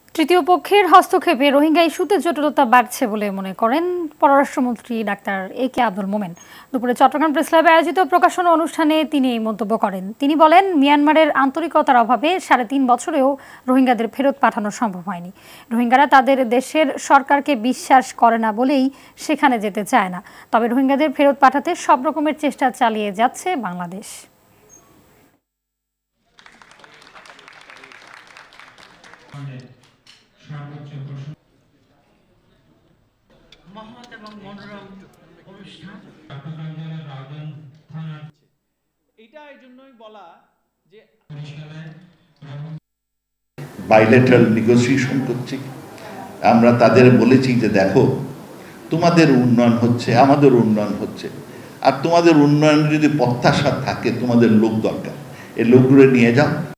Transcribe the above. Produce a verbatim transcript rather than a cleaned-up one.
তৃতীয় পক্ষের হস্তক্ষেপে রোহিঙ্গা ইস্যুতে জটিলতা বাড়ছে বলে মনে করেন পররাষ্ট্রমন্ত্রী ডাক্তার এ কে আব্দুল মোমেন। দুপুরে চট্টগ্রাম প্রেসক্লাবে আয়োজিত প্রকাশনা অনুষ্ঠানে তিনি এই মন্তব্য করেন। তিনি বলেন, মিয়ানমারের আন্তরিকতার অভাবে সাড়ে তিন বছরেও রোহিঙ্গাদের ফেরত পাঠানো সম্ভব হয়নি। রোহিঙ্গারা তাদের দেশের সরকারকে বিশ্বাস করে না বলেই সেখানে যেতে চায় না। তবে রোহিঙ্গাদের ফেরত পাঠাতে সব রকমের চেষ্টা চালিয়ে যাচ্ছে বাংলাদেশ। বাইলেটারাল নেগোসিয়েশন করছি, আমরা তাদের বলেছি যে দেখো, তোমাদের উন্নয়ন হচ্ছে, আমাদের উন্নয়ন হচ্ছে, আর তোমাদের উন্নয়ন যদি প্রত্যাশা থাকে, তোমাদের লোক দরকার, এই লোকগুলো নিয়ে যাও।